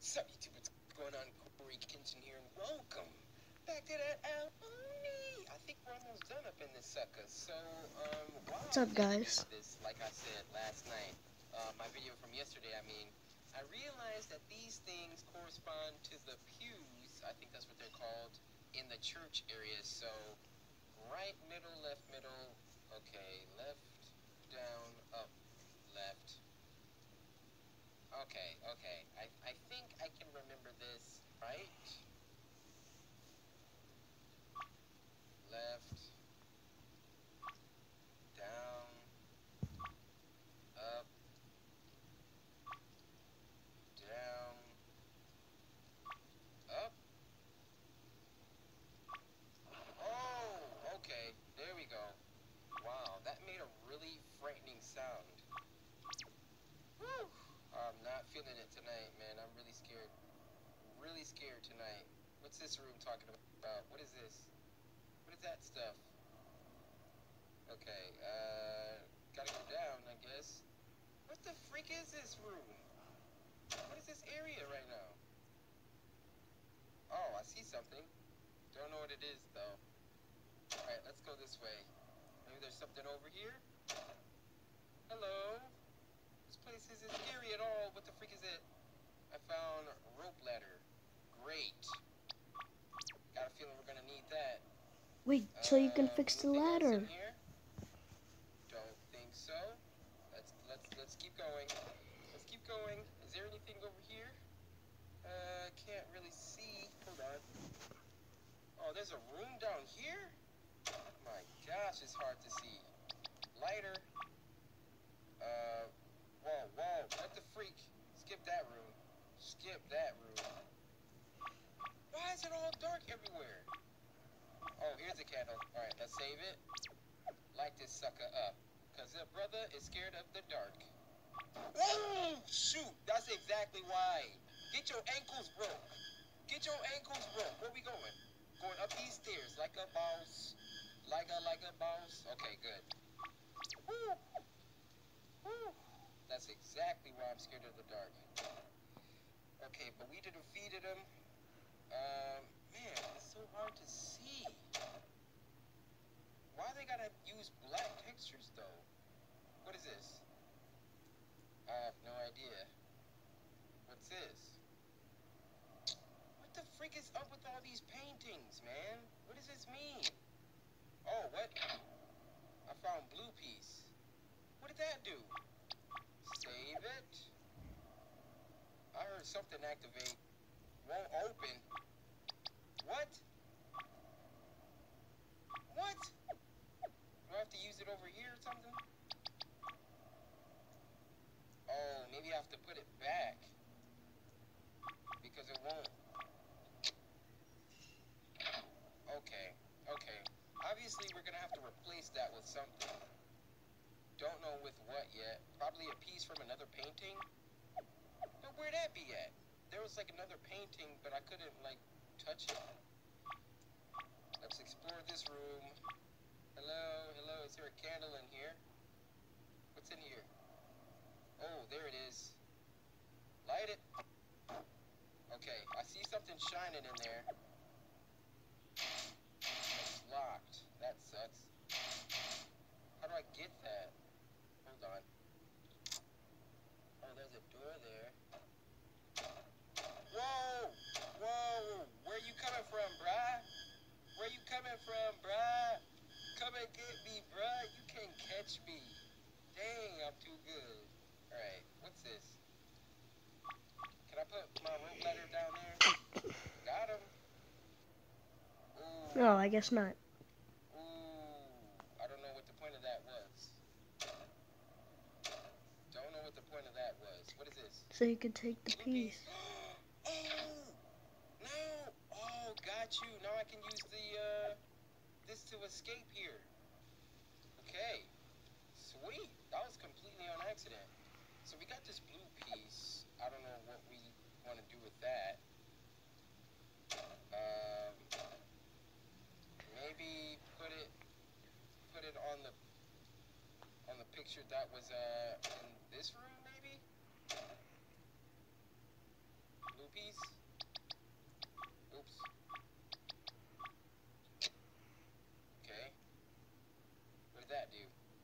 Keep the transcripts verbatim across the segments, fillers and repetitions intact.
Sup, YouTube? What's going on? Corey Kinchin here, and welcome back to that Albany. I think we're almost done up in this sucker. So, um, while What's I was up, editing guys? this, like I said last night, uh, my video from yesterday, I mean, I realized that these things correspond to the pews. I think that's what they're called in the church area. So, right, middle, left, middle. Okay, left, down, up, left. Okay, okay. I, I think I can remember this. Right, left, down, up, down, up. Oh, okay. There we go. Wow, that made a really frightening sound. Whew. I'm not feeling it tonight, man. I'm really scared. Really scared tonight. What's this room talking about? What is this? What is that stuff? Okay, uh, gotta go down, I guess. What the freak is this room? What is this area right now? Oh, I see something. Don't know what it is, though. Alright, let's go this way. Maybe there's something over here? Hello? This place isn't scary at all. What the freak is it? I found a rope ladder. Great. Got a feeling we're gonna need that. Wait till you can Uh, fix the anything else in ladder. here? Don't think so. Let's let's let's keep going. Let's keep going. Is there anything over here? Uh, can't really see. Hold on. Oh, there's a room down here? My gosh, it's hard to see. Lighter. Uh, whoa, whoa, what the freak? Skip that room. Skip that room. Why is it all dark everywhere? Oh, here's a candle. Alright, let's save it. Light this sucker up. Because the brother is scared of the dark. Oh, shoot, that's exactly why. Get your ankles broke. Get your ankles broke. Where we going? Going up these stairs like a boss. Like a, like a boss. Okay, good. Woo. Woo. That's exactly why I'm scared of the dark. Okay, but we defeated him. Um, man, it's so hard to see. Why they gotta use black textures, though? What is this? I have no idea. What's this? What the freak is up with all these paintings, man? What does this mean? Oh, what? I found blue piece. What did that do? Save it. I heard something activate. Won't open. What? What? Do I have to use it over here or something? Oh, maybe I have to put it back. Because it won't. Okay, okay. Obviously, we're gonna have to replace that with something. Don't know with what yet. Probably a piece from another painting. But where'd that be at? There was like another painting, but I couldn't like touch it. Let's explore this room. Hello, hello. Is there a candle in here? What's in here? Oh, there it is. Light it. Okay, I see something shining in there. It's locked. That sucks. How do I get that? Hold on. Oh, there's a door there. Whoa! Whoa! Where you coming from, bruh? Where you coming from, bruh? Come and get me, bruh. You can't catch me. Dang, I'm too good. Alright, what's this? Can I put my rope ladder down there? Got him. Ooh. No, I guess not. Ooh. I don't know what the point of that was. Don't know what the point of that was. What is this? So you can take the piece. Oh! No! Oh, got you. Now I can use the, uh, this to escape here. Okay. Sweet. That was completely on accident. So we got this blue piece. I don't know what we want to do with that. Um, maybe put it, put it on the, on the picture that was, uh, in this room, maybe? Blue piece. Oops. Okay. What did that do?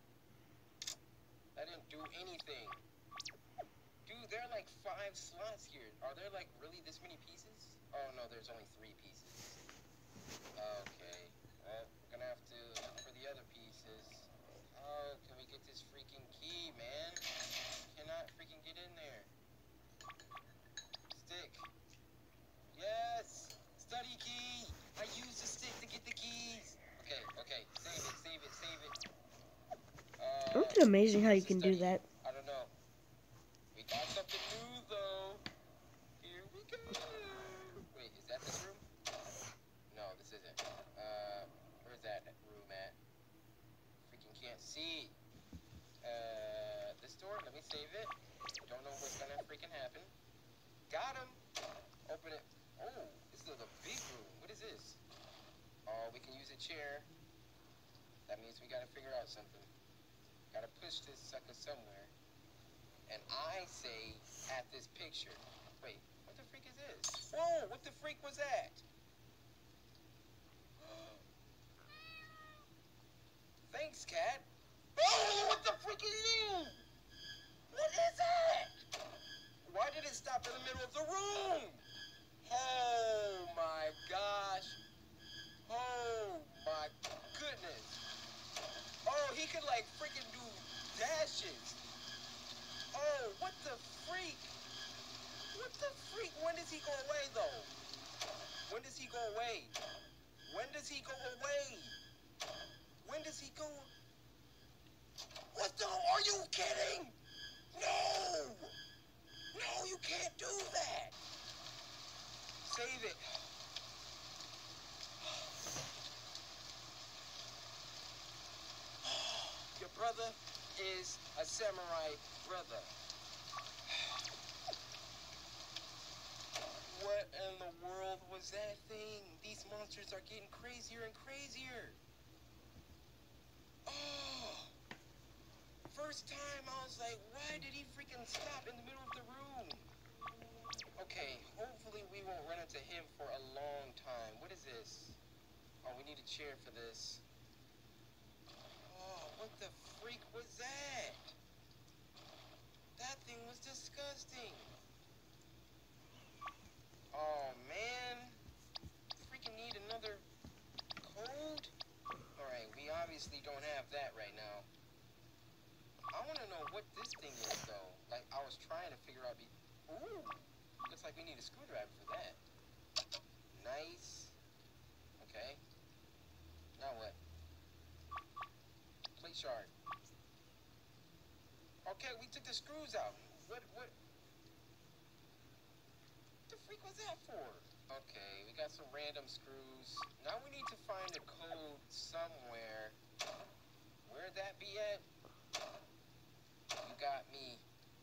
That didn't do anything. Dude, there are like five slots here. Are there like really this many pieces? Oh no, there's only three pieces. Okay. Well, we're gonna have to look for the other pieces. Oh, can we get this freaking key, man? Cannot freaking get in there. Stick. Yes! Study key! I used the stick to get the keys! Okay, okay. Save it, save it, save it. Uh, It's amazing how you what's the can do study? that. I don't know. We got something new, though. Here we go. Wait, is that this room? No, this isn't. Uh, where's that room at? Freaking can't see. Uh, this door. Let me save it. Don't know what's gonna freaking happen. Got him. Open it. Oh, this is a big room. What is this? Oh, we can use a chair. That means we gotta figure out something. Gotta push this sucker somewhere. And I say at this picture. Wait, what the freak is this? Whoa, what the freak was that? Thanks, cat. Oh, what the freak is you? What is that? Why did it stop in the middle of the room? Oh my gosh. Oh my goodness. Oh, he could like freaking do dashes. Oh, what the freak? What the freak? When does he go away though? When does he go away? When does he go away? When does he go? What the? Are you kidding? No! No, you can't do that. Save it. Your brother is a samurai brother. What in the world was that thing? These monsters are getting crazier and crazier. Oh, first time I was like, why did he freaking stop in the middle of the room? Okay, hopefully we won't run into him for a long time. What is this? Oh, we need a chair for this. Oh, what the freak was that? That thing was disgusting. Oh, man. Freaking need another code? Alright, we obviously don't have that right now. I want to know what this thing is, though. Like, I was trying to figure out... Be Ooh! Looks like we need a screwdriver for that. Nice. Okay. Now what? Plate shard. Okay, we took the screws out. What, what? What the freak was that for? Okay, we got some random screws. Now we need to find a code somewhere. Where'd that be at? You got me.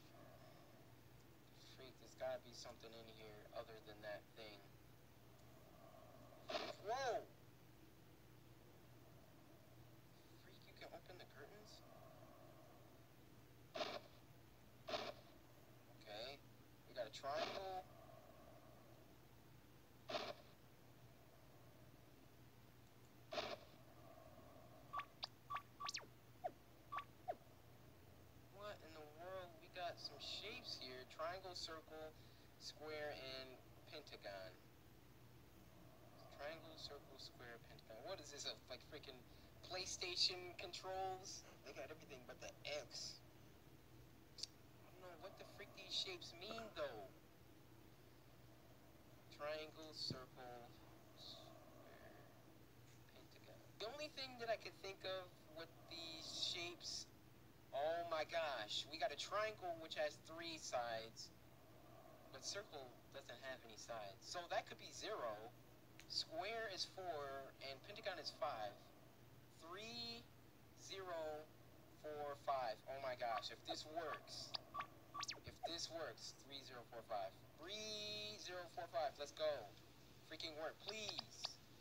Freak, there's gotta be something in here other than that thing. Whoa! Freak, you can open the curtains? Okay, we got a triangle. What in the world? We got some shapes here. Triangle, circle, square, and pentagon. Triangle, circle, square, pentagon. What is this? A, like freaking PlayStation controls? They got everything but the X. I don't know what the freak these shapes mean though. Triangle, circle, square, pentagon. The only thing that I could think of with these shapes, oh my gosh, we got a triangle which has three sides, but circle doesn't have any sides. So that could be zero. Square is four, and pentagon is five. Three, zero, four, five. Oh my gosh, if this works, if this works, three, zero, four, five. Three, zero, four, five. Let's go. Freaking work, please.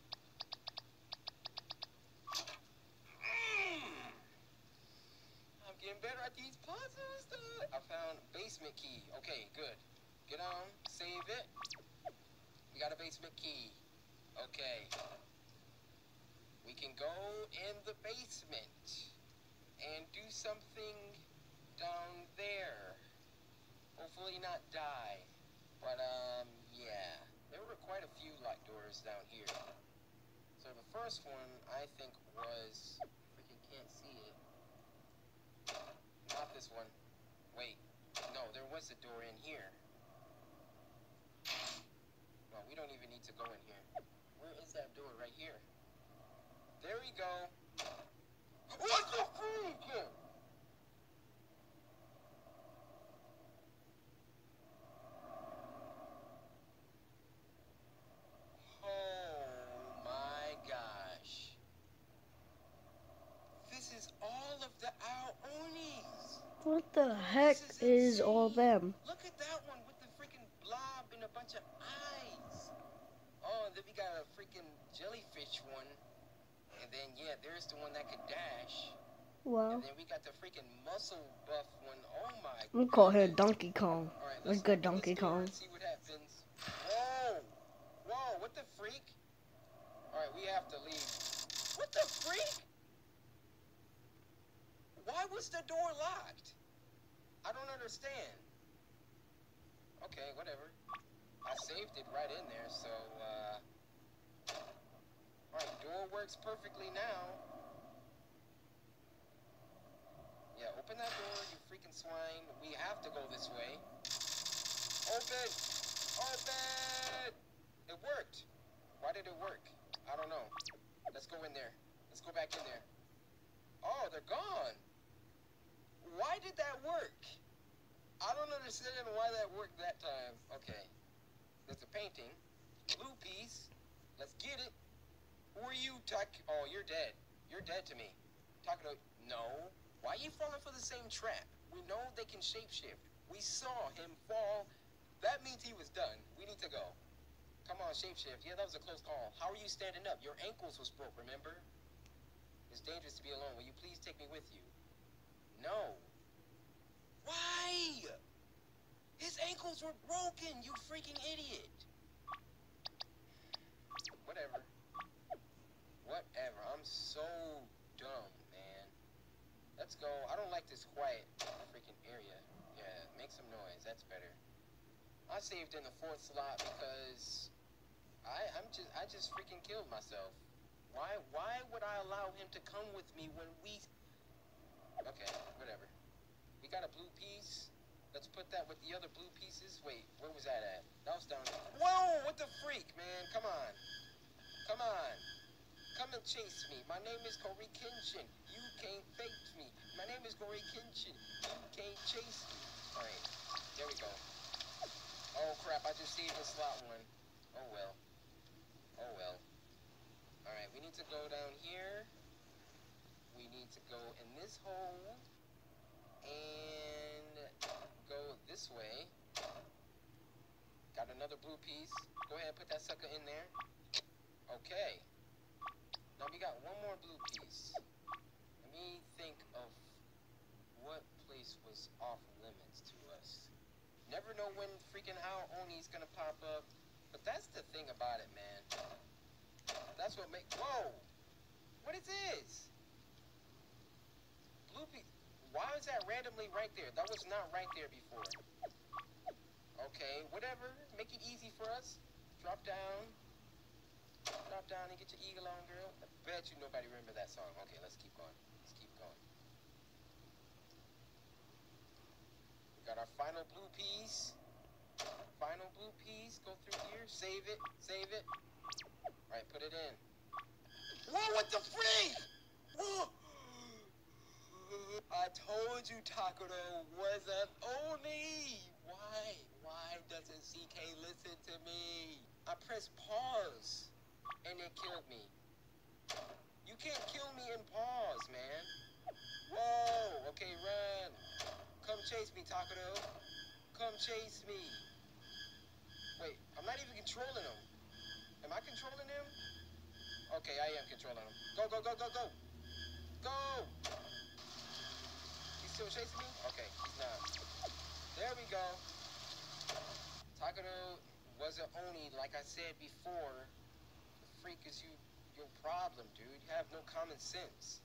Mm. I'm getting better at these puzzles, dude. I found basement key. Okay, good. Get on. save it. We got a basement key. Okay. We can go in the basement and do something down there. Hopefully not die. But, um, yeah. There were quite a few locked doors down here. So the first one, I think, was... Freaking can't see it. Not this one. Wait. No, there was a door in here. No, we don't even need to go in here. Where is that door? Right here. There we go. What the freak? Oh my gosh. This is all of the Ao-Onis. What the heck is, is all them? Look at that one with the freaking blob and a bunch of eyes. Oh, and then we got a freaking jellyfish one. And then, yeah, there's the one that could dash. Wow. And then we got the freaking muscle buff one. Oh my god. We call her Donkey Kong. All right, let's, let's good Donkey let's Kong. See what happens. Whoa. Whoa, what the freak? All right, we have to leave. What the freak? Why was the door locked? I don't understand. Okay, whatever. I saved it right in there, so, uh... Alright, door works perfectly now. Yeah, open that door, you freaking swine. We have to go this way. Open! Open! It worked. Why did it work? I don't know. Let's go in there. Let's go back in there. Oh, they're gone. Why did that work? I don't understand why that worked that time. Okay. There's a painting. Blue piece. Let's get it. Who are you, Tuck? Oh, you're dead. You're dead to me. Talking to... No. Why are you falling for the same trap? We know they can shapeshift. We saw him fall. That means he was done. We need to go. Come on, shapeshift. Yeah, that was a close call. How are you standing up? Your ankles was broke, remember? It's dangerous to be alone. Will you please take me with you? No. Why? His ankles were broken, you freaking idiot. Whatever. Whatever. I'm so dumb, man. Let's go. I don't like this quiet freaking area. Yeah, make some noise. That's better. I saved in the fourth slot because I I'm just I just freaking killed myself. Why why would I allow him to come with me when we... Okay, whatever. We got a blue piece. Let's put that with the other blue pieces. Wait, where was that at? That was down there. Whoa, what the freak, man? Come on. Come on. Come and chase me. My name is Corey Kenshin. You can't fake me. My name is Corey Kenshin. You can't chase me. Alright, there we go. Oh crap, I just saved the slot one. Oh well. Oh well. Alright, we need to go down here. We need to go in this hole. And go this way. Got another blue piece. Go ahead and put that sucker in there. Okay. Now we got one more blue piece. Let me think of what place was off limits to us. Never know when freaking Ao-Oni's gonna pop up. But that's the thing about it, man. That's what makes... Whoa! What is this? Blue piece. Why is that randomly right there? That was not right there before. Okay, whatever. Make it easy for us. Drop down. Drop down and get your eagle on, girl. I bet you nobody remember that song. Okay, let's keep going. Let's keep going. We got our final blue piece. Final blue piece. Go through here. Save it. Save it. Alright, put it in. Whoa, what the freak? Whoa! I told you Takuto was an Oni! Why? Why doesn't C K listen to me? I pressed pause, and it killed me. You can't kill me in pause, man. Whoa! Okay, run. Come chase me, Takuto. Come chase me. Wait, I'm not even controlling him. Am I controlling him? Okay, I am controlling him. Go, go, go, go, go! Go! Still chasing me? Okay, he's not. There we go. Takano was an Oni, like I said before. The freak is you, your problem, dude. You have no common sense.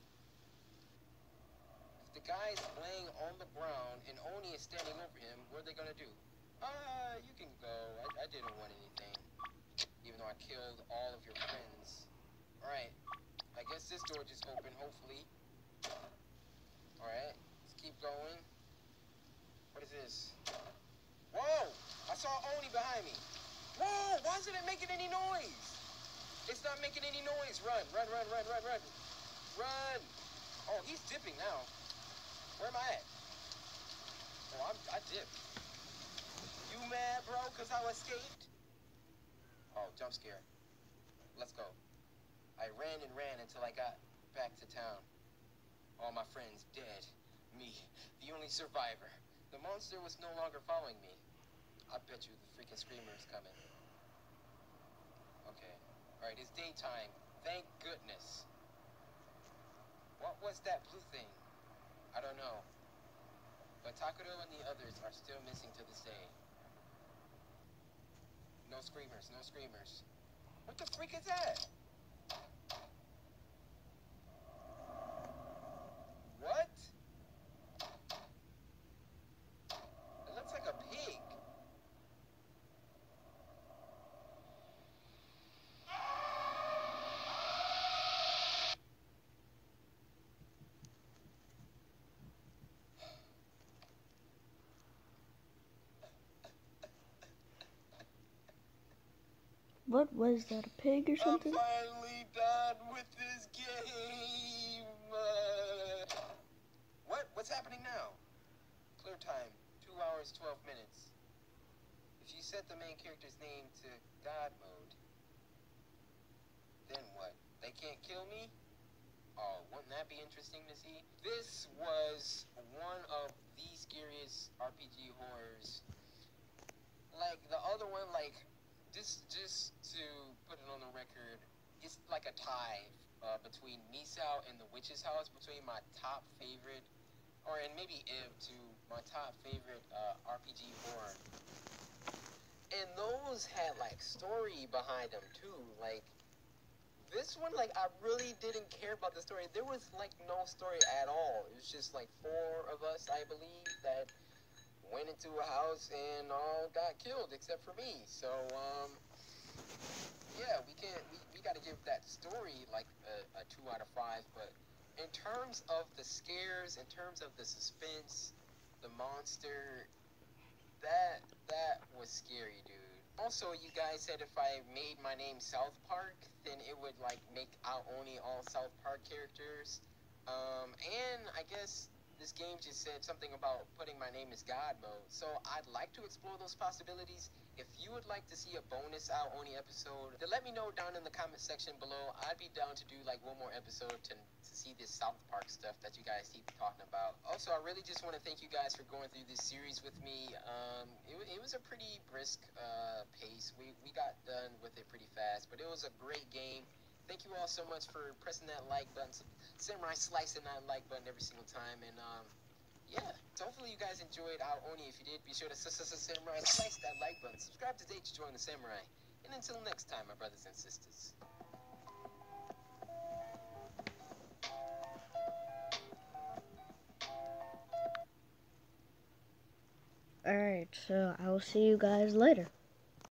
If the guy is laying on the ground and Oni is standing over him, what are they gonna do? Uh, you can go. I, I didn't want anything. Even though I killed all of your friends. Alright. I guess this door just opened, hopefully. Alright. Let's keep going. What is this? Whoa! I saw Oni behind me. Whoa! Why isn't it making any noise? It's not making any noise. Run, run, run, run, run, run. Run! Oh, he's dipping now. Where am I at? Oh, I'm, I dipped. You mad, bro, because I escaped? Oh, jump scare. Let's go. I ran and ran until I got back to town. All my friends dead. Me, the only survivor. The monster was no longer following me. I bet you the freaking screamer is coming. Okay. Alright, it's daytime. Thank goodness. What was that blue thing? I don't know. But Takuro and the others are still missing to this day. No screamers, no screamers. What the freak is that? What? It looks like a pig. What was that, a pig or something? I'm finally done with this game. Uh, what? What's happening now? Clear time. Two hours, twelve minutes. If you set the main character's name to God mode, then what? They can't kill me? Oh, wouldn't that be interesting to see? This was one of the scariest R P G horrors. Like, the other one, like, just, just to put it on the record, it's like a tie uh, between Misao and the Witch's House, between my top favorite, or and maybe Ib to my top favorite uh, R P G horror. And those had, like, story behind them, too. Like, this one, like, I really didn't care about the story. There was, like, no story at all. It was just, like, four of us, I believe, that went into a house and all got killed except for me. So, um, yeah, we can't, we, we got to give that story, like, a, a two out of five. But in terms of the scares, in terms of the suspense, the monster, that, that was scary, dude. Also, you guys said if I made my name South Park, then it would, like, make out only all South Park characters. Um, and I guess this game just said something about putting my name as God mode. So I'd like to explore those possibilities. If you would like to see a bonus out only episode, then let me know down in the comment section below. I'd be down to do, like, one more episode to, to see this South Park stuff that you guys keep talking about. Also, I really just want to thank you guys for going through this series with me. Um, it, it was a pretty brisk uh, pace. We, we got done with it pretty fast, but it was a great game. Thank you all so much for pressing that like button. Samurai slicing that like button every single time. And, um, yeah. So hopefully you guys enjoyed our Oni. If you did, be sure to Samurai slice that like button. Subscribe today to join the Samurai. And until next time, my brothers and sisters. Alright, so I will see you guys later.